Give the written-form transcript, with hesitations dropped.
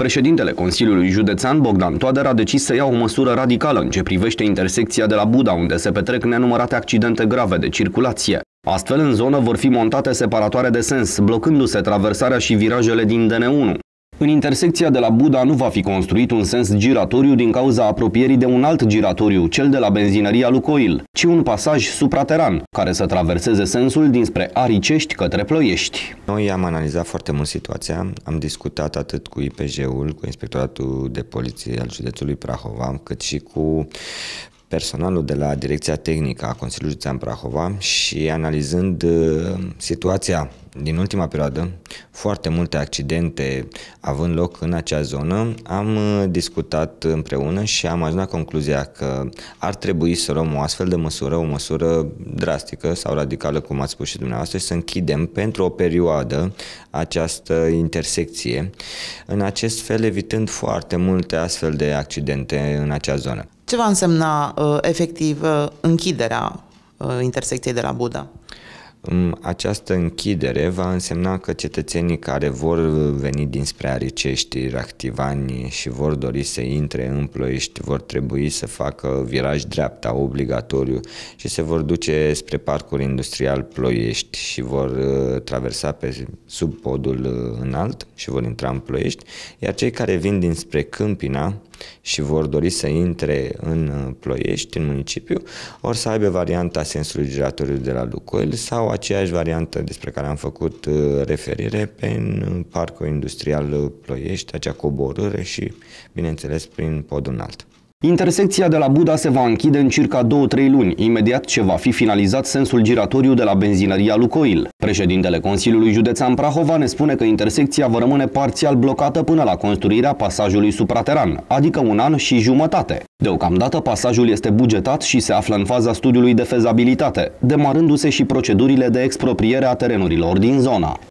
Președintele Consiliului Județean, Bogdan Toader, a decis să ia o măsură radicală în ce privește intersecția de la Buda, unde se petrec nenumărate accidente grave de circulație. Astfel, în zonă vor fi montate separatoare de sens, blocându-se traversarea și virajele din DN1. În intersecția de la Buda nu va fi construit un sens giratoriu din cauza apropierii de un alt giratoriu, cel de la benzinăria Lucoil, ci un pasaj suprateran, care să traverseze sensul dinspre Aricești către Ploiești. Noi am analizat foarte mult situația, am discutat atât cu IPJ-ul, cu Inspectoratul de Poliție al județului Prahova, cât și cu personalul de la Direcția Tehnică a Consiliului Județean Prahova și analizând situația din ultima perioadă, foarte multe accidente având loc în acea zonă, am discutat împreună și am ajuns la concluzia că ar trebui să luăm o astfel de măsură, o măsură drastică sau radicală, cum ați spus și dumneavoastră, să închidem pentru o perioadă această intersecție, în acest fel evitând foarte multe astfel de accidente în acea zonă. Ce va însemna efectiv închiderea intersecției de la Buda? Această închidere va însemna că cetățenii care vor veni dinspre Aricești, Ractivani și vor dori să intre în Ploiești vor trebui să facă viraj dreapta obligatoriu și se vor duce spre Parcul Industrial Ploiești și vor traversa sub podul înalt și vor intra în Ploiești, iar cei care vin dinspre Câmpina și vor dori să intre în Ploiești, în municipiu, or să aibă varianta sensului giratoriu de la Lucoil sau aceeași variantă despre care am făcut referire în Parcul Industrial Ploiești, acea coborâre și, bineînțeles, prin podul înalt. Intersecția de la Buda se va închide în circa 2-3 luni, imediat ce va fi finalizat sensul giratoriu de la benzinăria Lucoil. Președintele Consiliului Județean Prahova ne spune că intersecția va rămâne parțial blocată până la construirea pasajului suprateran, adică 1 an și jumătate. Deocamdată pasajul este bugetat și se află în faza studiului de fezabilitate, demarându-se și procedurile de expropriere a terenurilor din zona.